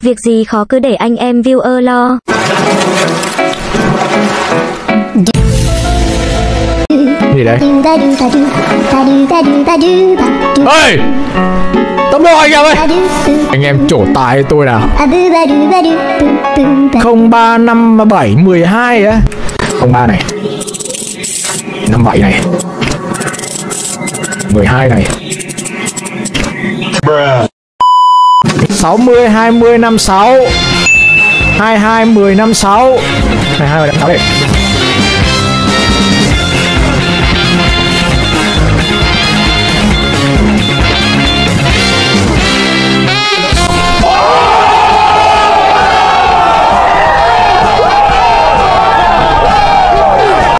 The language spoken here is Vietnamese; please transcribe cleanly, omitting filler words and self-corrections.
Việc gì khó cứ để anh em viewer lo. Gì đấy? Ê! Tốc độ anh em ơi! Anh em trổ tài tôi nào. 035712 á. 03 này. 57 này. 12 này. 60 20 56 22 10 56 22 10 56 này.